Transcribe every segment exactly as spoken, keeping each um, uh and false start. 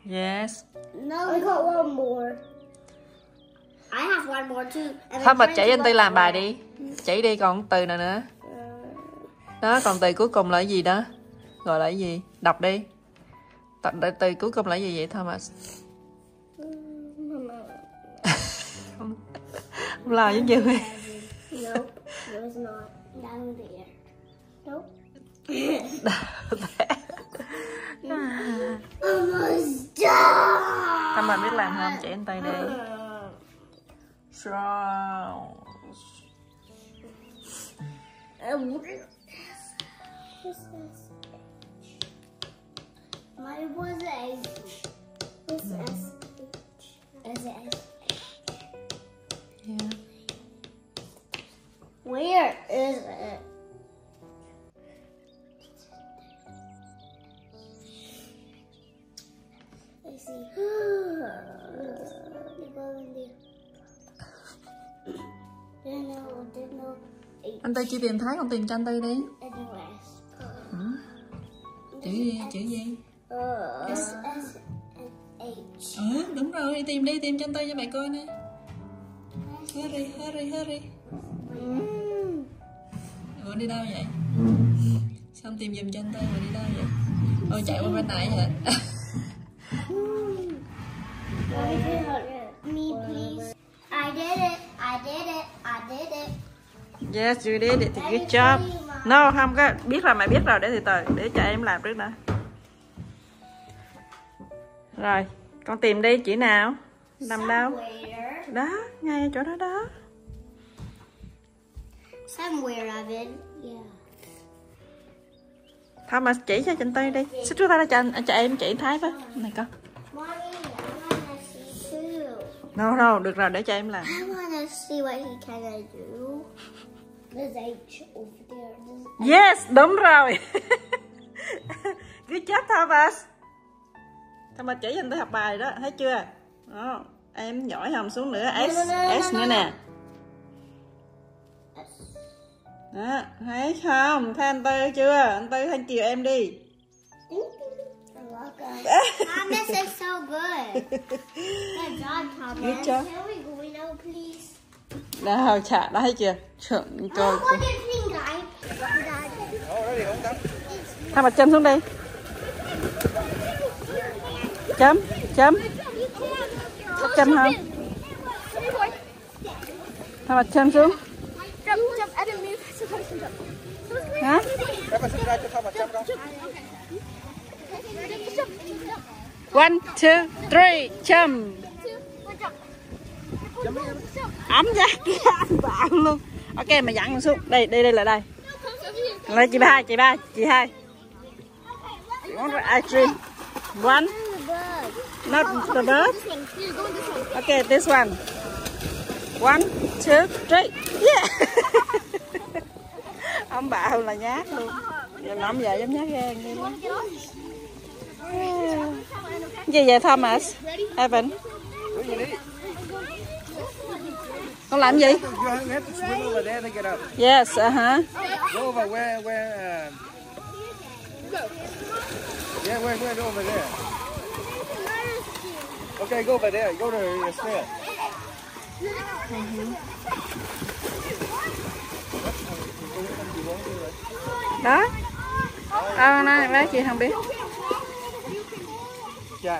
Yes. No, I got one more. I have one more too. Thôi mà chỉ anh Tư làm bài đi. Chỉ đi còn từ nào nữa. Đó, còn từ cuối cùng là cái gì đó? Gọi là cái gì? Đọc đi. Từ, từ cuối cùng là cái gì vậy Thomas? Không, không lo giống như vậy. Nope, it was not. Down there. Nope. Almost done. Thomas biết làm không? Chỉ anh Tư đi. Strong. My was a was S S S. Yeah. Where is it? I see. Anh Tư chưa tìm thấy, con tìm cho anh Tư đi. Ừ. Chữ gì? Chữ gì? S S H. Ừ, đúng rồi, đi tìm đi, tìm cho anh Tư cho mẹ coi nè. Hurry, hurry, hurry. Ủa đi đâu vậy? Xong tìm giùm cho anh Tư rồi đi đâu vậy? Ôi chạy qua bên này hả? Me, please. I did it. I did it. I did it. Yes, you did it. Good job. No, không có. Biết rồi, mẹ biết rồi. Để từ từ. Để cho em làm trước đã. Rồi, con tìm đi. Chữ nào? Nằm đâu? Đó, ngay chỗ đó đó. Somewhere of it. Yeah. Thôi mà chỉ cho anh Tư đi. Xích trước ta cho anh, cho em chỉ Thái với. Này con. Mommy, I wanna see too. No, no, được rồi, để cho em làm. I wanna see what he kinda do. There's H over there. There's Yes, đúng rồi. Good job Thomas. Thomas chỉ anh Tư học bài đó, thấy chưa? Đó, em giỏi không? Xuống nữa, S, S nữa nè. Đó, thấy không? Thấy anh Tư chưa? Anh Tư thấy chiều em đi. Mom, this is so good. Good job, Thomas. Good job. Can we go now, please? Đâu, chà, đó thấy chưa? Trời coi. Oh, what do you think, guys? Thôi mà châm xuống đi. Chấm, chấm. Có châm không? Thôi mà châm xuống. Jump, jump, I didn't mean to jump. Hả? One, two, three, châm. Ấm ra kia anh bảo luôn. Ok, mà dặn con xuống. Đây, đây, đây là đây. Đây chị ba, chị ba, chị hai. Ice cream. One. Not the bird. Okay, this one. One, two, three. Yeah. Ông bảo là nhát luôn. Giờ nằm vậy giống nhát gan vậy đó. Gì vậy Thomas? Evan. Con làm gì? Yes, uh huh. Go over where, where, uh... Yeah, where, where, go over there. Okay, go over there. Go to your stand. Đó. À, nói, nói chị không biết. Jack.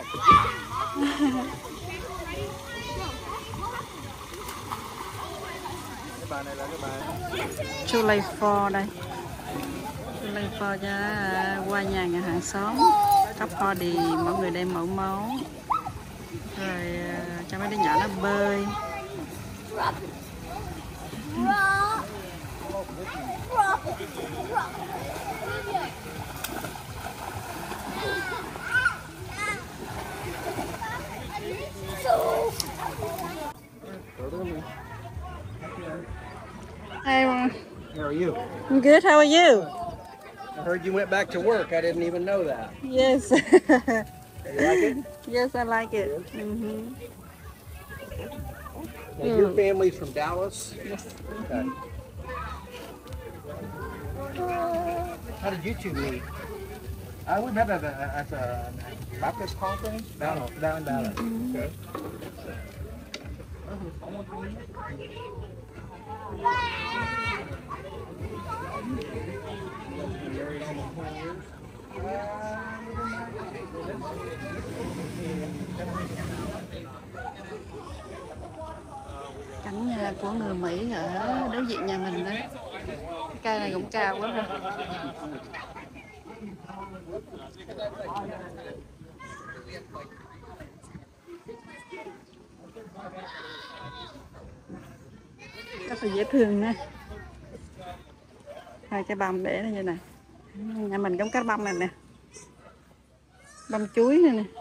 Cái bài này là cái bài Too late for đây. Too late for cho qua nhà nhà hàng xóm. Cấp party, mọi người đem mẫu máu. Rồi cho mấy đứa nhỏ nó bơi. Hey, How are you? I'm good. How are you? I heard you went back to work. I didn't even know that. Yes. You like it? Yes, I like it. Mm-hmm. Now, your family's from Dallas? Yes. Okay. How did you two meet? I would never have a, as a Baptist Conference? Down, down in Dallas. Okay. Cảnh nhà của người Mỹ ở đối diện nhà mình đó. Cái cây này cũng cao quá ha. Rất là dễ thương nha. Hai cái bông để như này. Nhà mình giống cái bông này nè. Bông chuối này nè.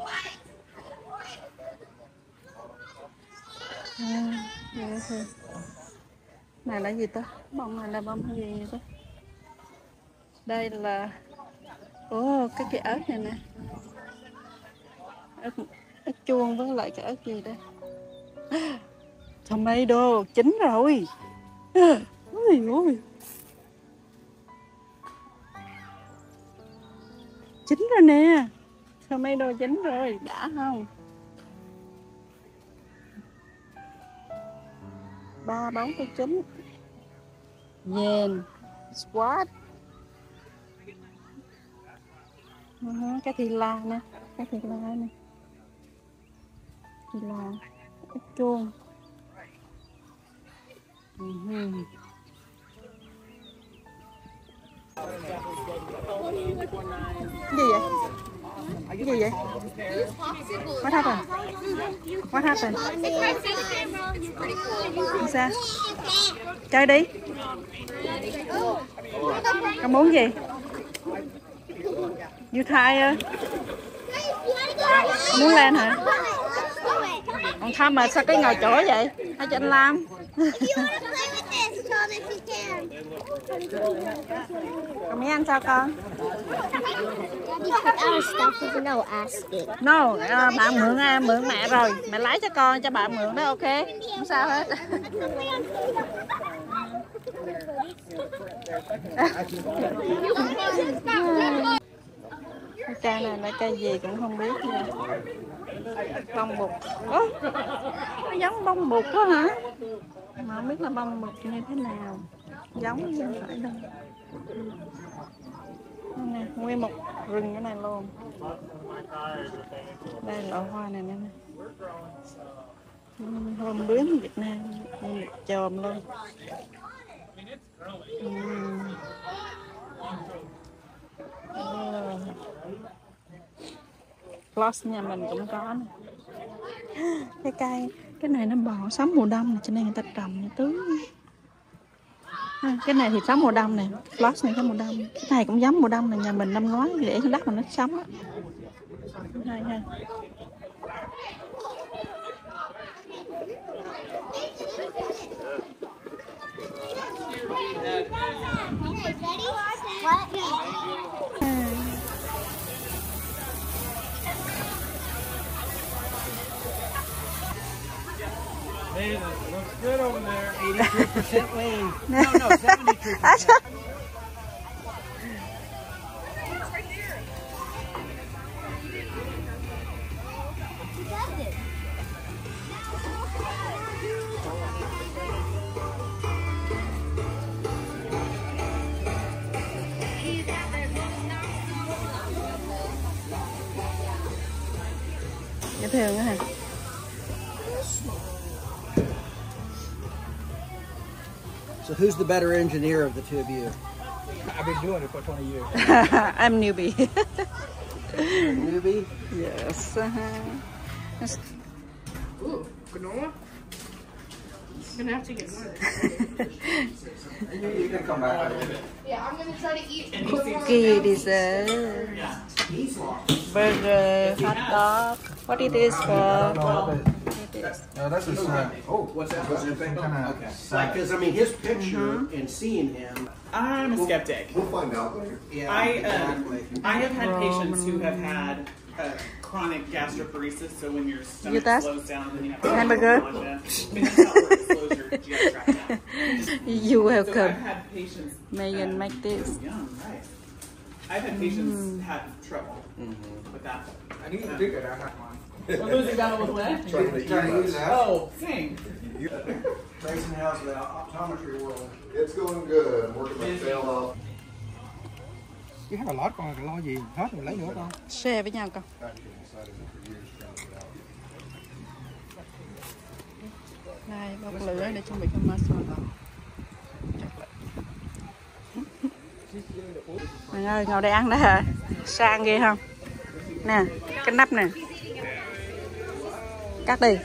À, dễ thương. Này là gì ta? Bông này là bông gì vậy ta? Đây là ồ, cái cái ớt này nè. Ớt, ớt chuông với lại cái ớt gì đây? Tomato chín rồi. Ôi ôi. Chín rồi nè. Tomato chín rồi, đã không? Ba bóng cái chín. Yen, squat. Uh-huh, cái thì la nè, cái thì la nè. Thì la, ớt chuông. Uh-huh. Cái gì vậy? Cái gì vậy? What happened? What happened? Sao? Chơi đi. Con muốn gì? You tired? Con muốn lên hả? Còn không mà sao cái ngồi chỗ vậy? Hãy cho anh Lam. Con muốn ăn sao con? No, uh, bạn mượn uh, mượn mẹ rồi, mẹ lấy cho con cho bạn mượn đó, ok? Không sao hết. Cái cây này là cây gì cũng không biết nha. Bông bụt. Ố, nó giống bông bụt quá hả? Mà không biết là bông bụt như thế nào. Giống như phải đâu. Nè, nguyên một rừng cái này luôn. Đây là hoa này nè. Hôm bướm Việt Nam, một chòm luôn. Uhm. Oh. Floss nhà mình cũng có nè. Cái cây, cái này nó bò sống mùa đông này, cho nên người ta trồng như tứ. À, cái này thì sống mùa đông này, floss này có mùa đông. Cái này cũng giống mùa đông này, nhà mình năm ngoái để đất mà nó sống á. Hay ha. Hey, looks good over there. eighty-three percent lean. No, no, seventy-three percent. Dễ thương á hả? So who's the better engineer of the two of you? I've been doing it for twenty years. I'm newbie. Newbie? Yes. Uh-huh. Ooh, granola? I'm gonna have to get more of this. You can come back. Yeah, I'm gonna try to eat Cookie dessert. Burger, hot dog. What it is for? It is. No, that's a snack. Oh, what's that? What's that thing? Kind of. Okay. Like, because I mean, his picture and seeing him. I'm a skeptic. We'll find out later. Yeah, I uh, exactly. I have had patients who have had uh, chronic gastroparesis, so when your You stomach test? slows down, then you have to Hamburger? nausea. I mean, that's not where it slows your G I tract down. You So welcome. I've had patients. Megan um, make this. Yum, right. I've had patients had trouble with that. I need to figure out how We're losing battle with what? Trying to use that. Oh, same. Jason, how's the optometry world? It's going good. I'm working my tail off. Chứ hai bà lót con lo gì hết rồi lấy nữa con. Share với nhau con. Đây, bóc lửa để chuẩn bị cái massage. Mọi ơi, ngồi đây ăn đó hả? Sang ghê không? Nè, cái nắp nè. Cắt đi.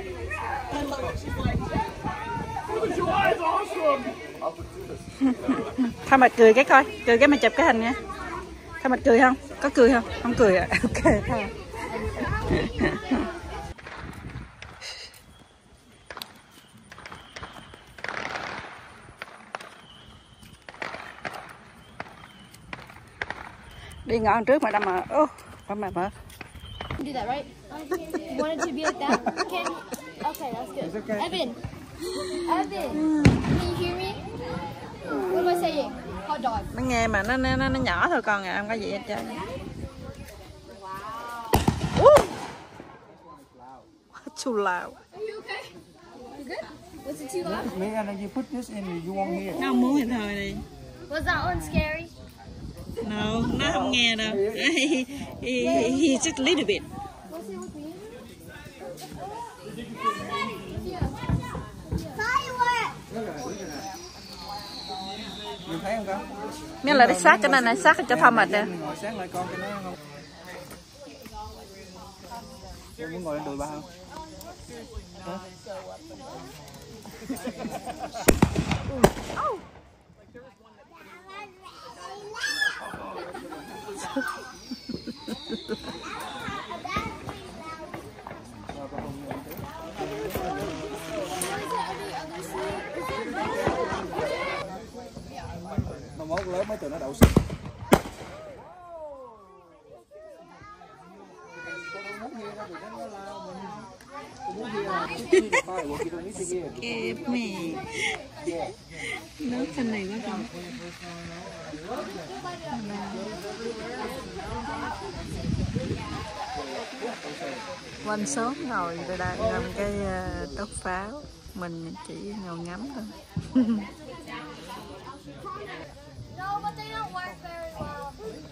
Thôi mà cười cái coi, cười cái mà chụp cái hình nha. Thôi mà cười không? Có cười không? Không cười à? Ok thôi. Đi ngõ trước mà đâm mà. Ô, không mà mở. Do that, right? You want it to be like that? Can okay, that's good. It's okay. Evan, Evan, can you hear me? What am I saying? Hot dog. Nó nghe mà nó nó nó nhỏ thôi con à, không có gì hết trơn. Wow. Too loud. Are you okay? You good? Was it too loud? Megan, you put this in, you won't hear. Nó không muốn thì thôi đi. Was that one scary? No, nó không nghe đâu. he, he, he just a little bit. Was it with me? Fireworks! Nhìn thấy không con? Miếng là để sát cho nên này sát cho thơm mệt nè. Mình ngồi sát lại con cho nó không? Em muốn ngồi lên đùi ba không? Hả? Nó mốt lớn mấy tụi nó đậu xích. Kẹp mẹ. Nó thân này quá con. Quanh sớm ngồi rồi đây ngâm cái uh, tóc pháo, mình chỉ ngồi ngắm thôi. No, but they don't work very well.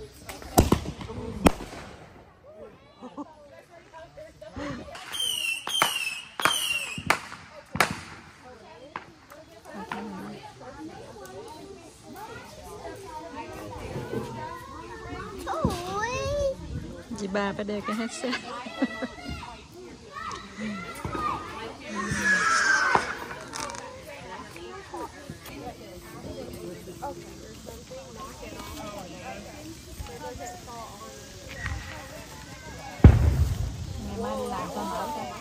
Chị ba phải đeo cái headset. Ngày mai đi làm con hỏi coi.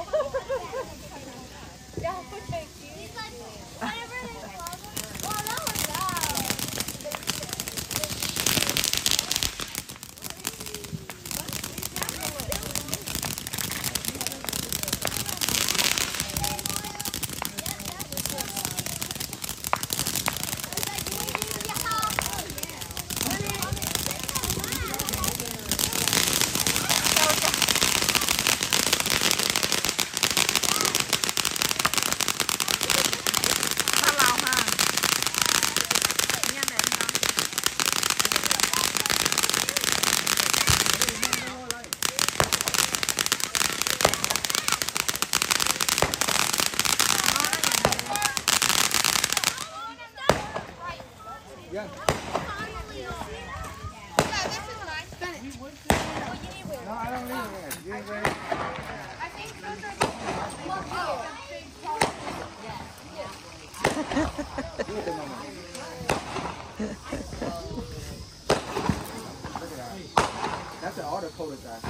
That's an order cul-de-sac.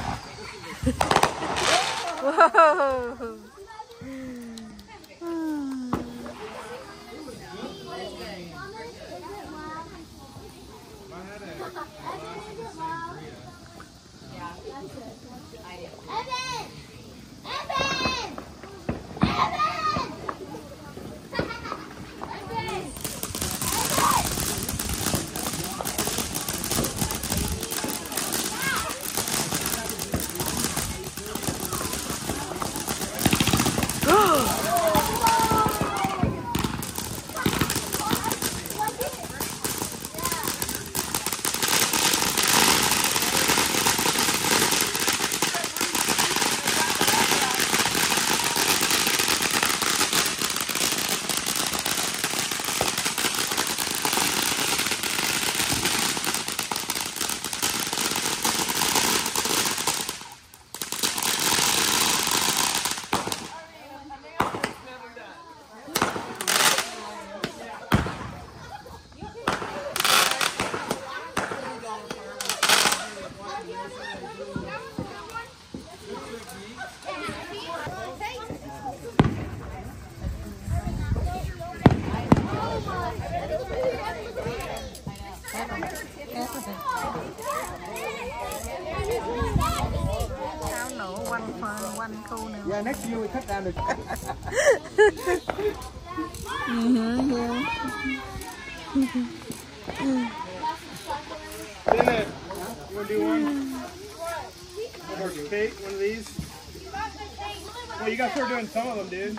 Whoa. Pháo nổ quanh quanh khu này. Yeah, next to you we cut down the. Bennett, you want to do one? One more cake, one of these? Well, you got to start doing some of them, dude.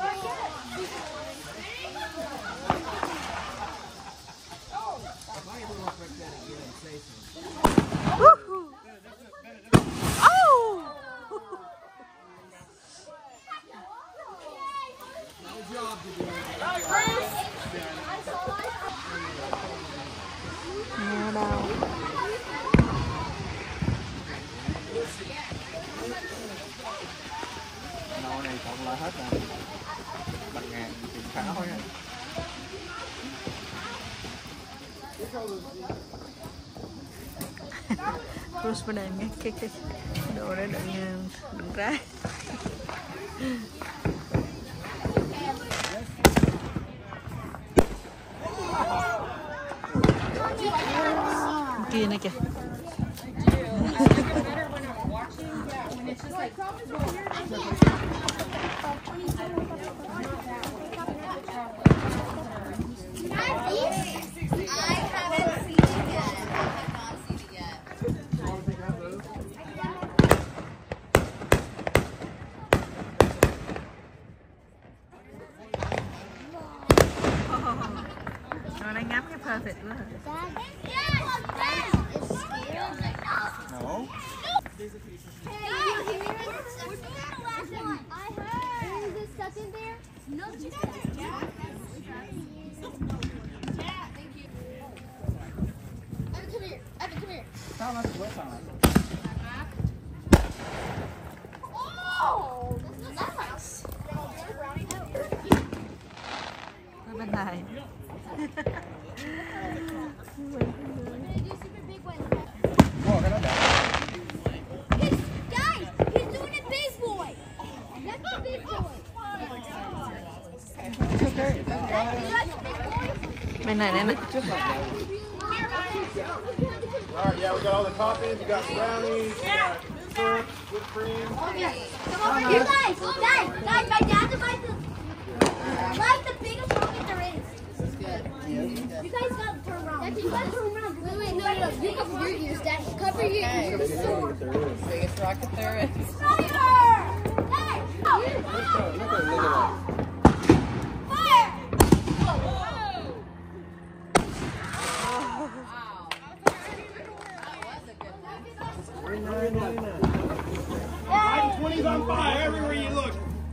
Nghe đâu. Nồi này cộng lại hết là bạc ngàn tiền pháo thôi nha. Bruce bên đây nghe cái cái đồ đấy đựng đựng rác. Kia này kìa. Rồi nó ngắm cái perfect quá. No. Sao nó quét vào? Ở bên này. Wow, cái đó đẹp. Guys, he's doing a big boy. That's a big boy. Okay, that's right. Bên này này. Alright, yeah, we got all the toppings. You got brownies, you got syrup, whipped cream. Come over here, guys. Guys, guys, my dad's about to like the biggest rocket there is. This is good. You guys got to turn around. You got to turn around. Wait, wait, no, no, no. You cover your ears, Dad. Cover your ears. Biggest rocket there is. Fire! Dad! Oh, Look at, look at, look at that. fire! Hiding twenties on fire everywhere you look.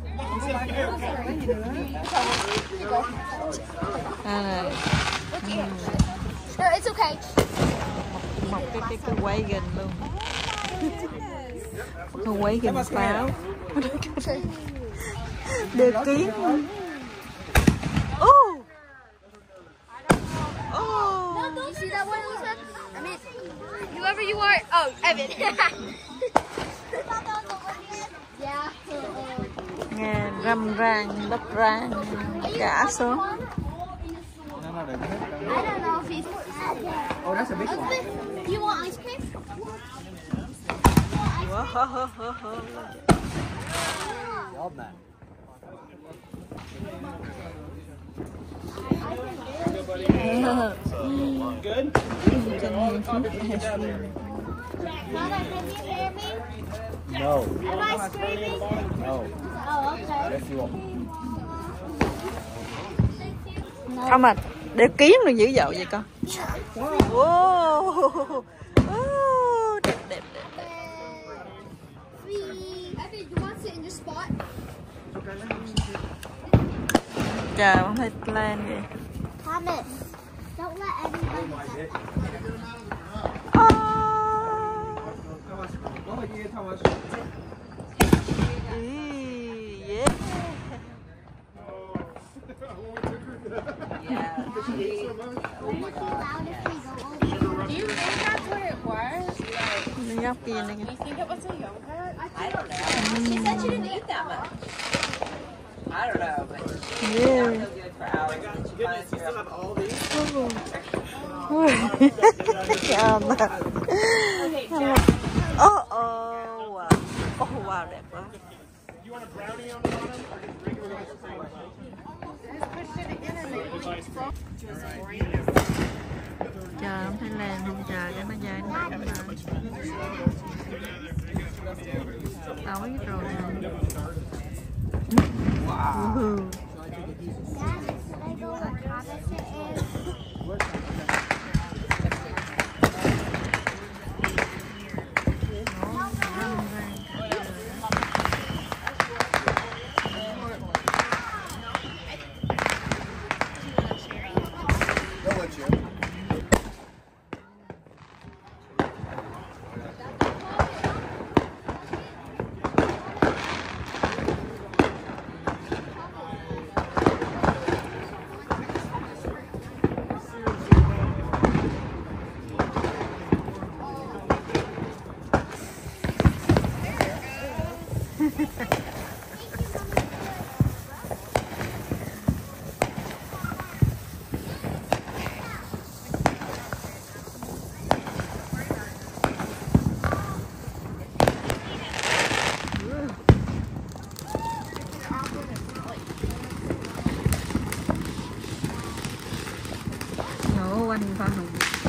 À, này. No, it's okay. Một cái cái cái quay gần luôn. Không quay gần pháo. Được kiến. Oh. Oh. You see that one, Elizabeth? I mean, whoever you are. Oh, Evan. Yeah. Nghe râm ran lấp rang cả số. No, no, they hit I don't know if he's. Oh, that's a big one. Elizabeth, do you want ice cream? Wow. Love that. Good? Mother, can you hear me? No. Am I screaming? No. Oh, okay. Yes, you are. Không à, để kiến rồi dữ dội vậy con. Wow. Oh, đẹp đẹp đẹp đẹp. Evan, you want to sit in your spot? Trời, không thấy plan vậy. Thomas, don't let everybody. Oh. Yeah. Will you be loud if we go over? Do you think that's what it was? Like, Nó góc kia này. you think it was a yogurt? I don't know. She said she didn't eat that much. I don't know, but Yeah. that was good for hours. Goodness, you still have all these? Oh. Ô ô wow. Ô wow đẹp quá. You want a brownie on the bottom or just regular ice cream? Chờ ông Thái Lan không chờ cái nó dai nó đậm lại. Tối rồi. Wow. Nổ quanh pha hồng.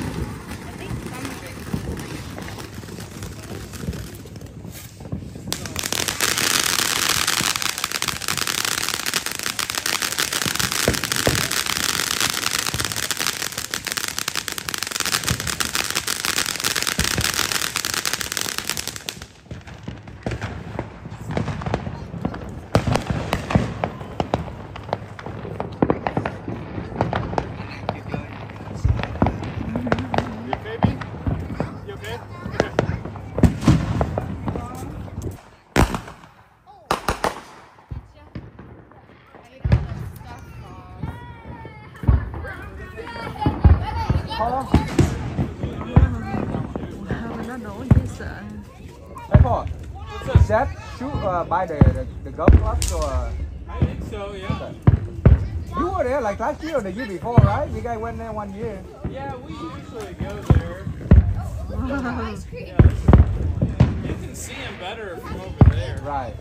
Nó đổ dễ sợ. Hey Paul, is that shoot uh, by the, the the golf clubs or? I think so, yeah. Okay. You were there like last year or the year before, right? You guys went there one year. Yeah, we usually go there. Wow. Yeah, you can see them better from over there. Right.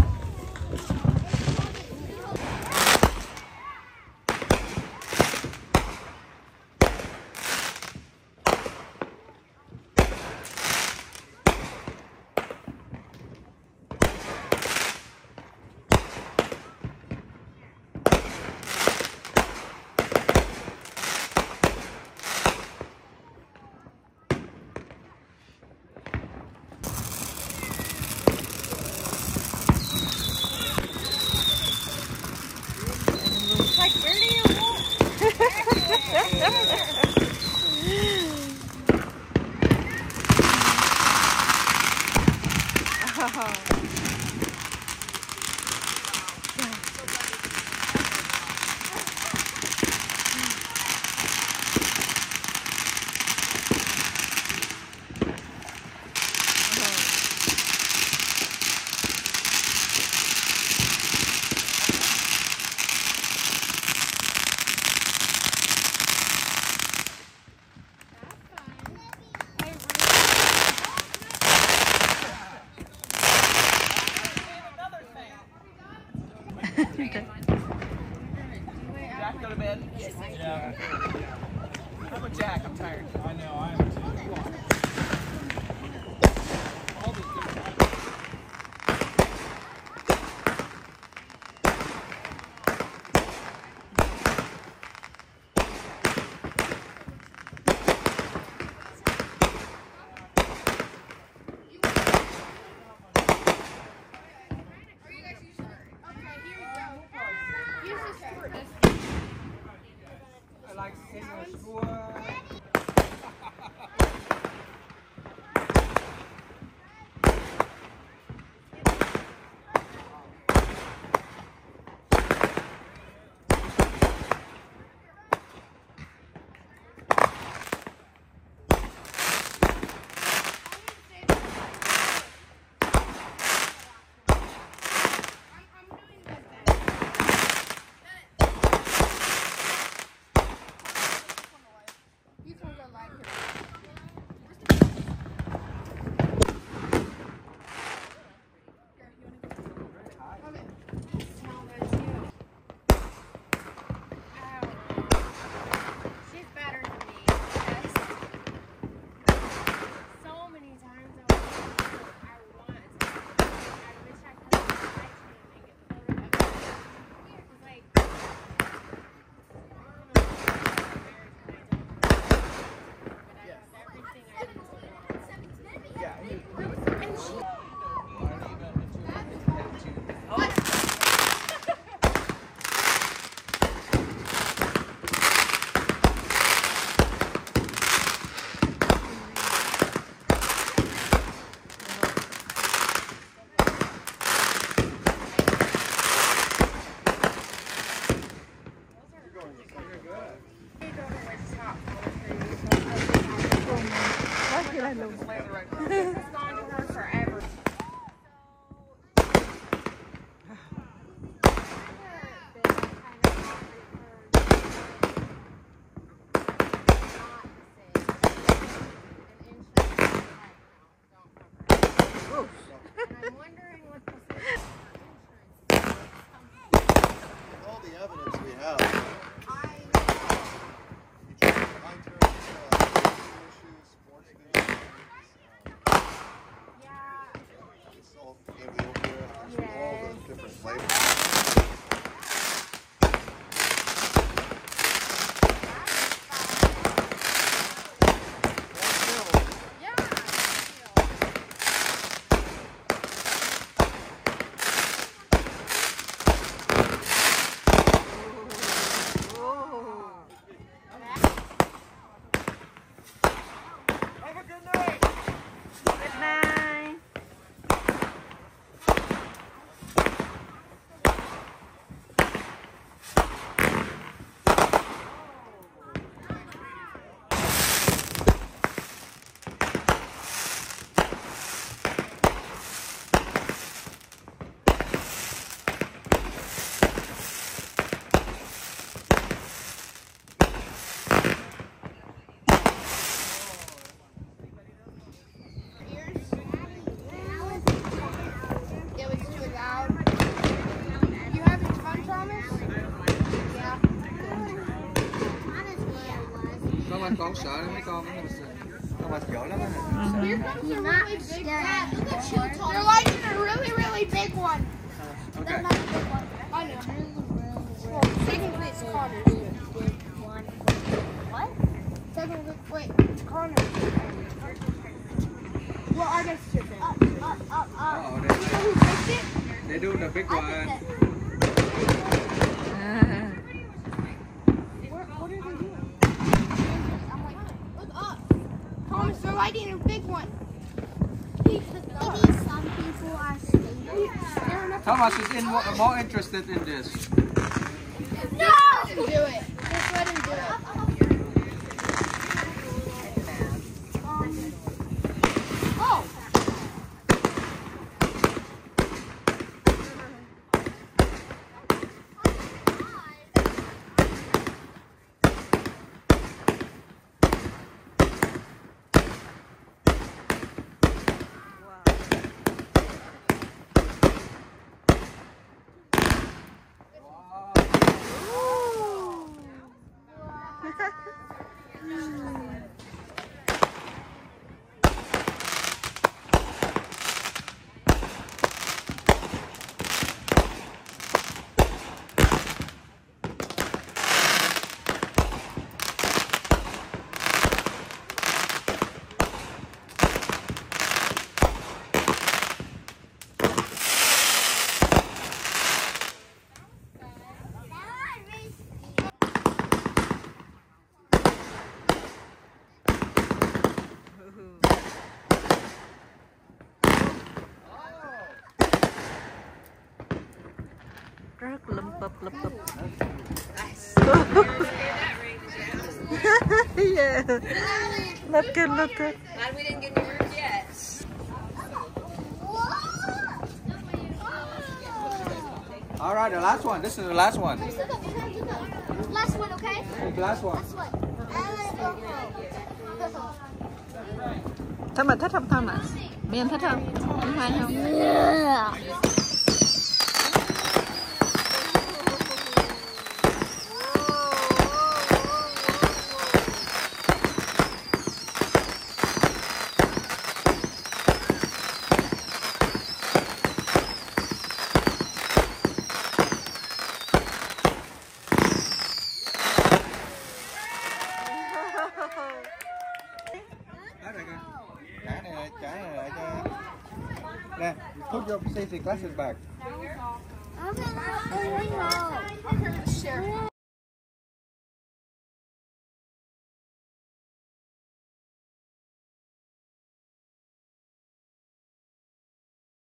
Jack, go to bed. Yeah. How about Jack? I'm tired. I know, I am too. I like singing school. lên luôn. All the evidence we have. You try to find terms, uh, issues, sports issues, um, it's all Ethiopia, all the different flavors. Good night. It was too loud. You having fun, Thomas? Yeah. Con anh con sợ mấy con con mà giỏi lắm á. Here comes a really big cat. Look at you, Thomas. They're lighting a really, really big one. Okay. Not a big one. I know. Well, technically it's Connor's. What? Technically, wait, it's Connor's. Well, I guess it's your thing. Up, up, up, up. Oh, You know who picked it? they do the big I one. picked it. What, what are they doing? I'm like, look up. Thomas, they're lighting a big one. Maybe some people are sleeping. Thomas is in more, more interested in this. No! Let him do it. Just let him do it. Oh! Rất lụm bụp lụm bụp. Yeah. Look good, look good. Glad we didn't get to yours yet. All right, the last one. This is the last one. Last one, okay? The last one. Last one. Thomas thích không Thomas? Miên thích không? Anh hai không? Yeah. Trả này, trả này lại cho. Nè, put your safety glasses back.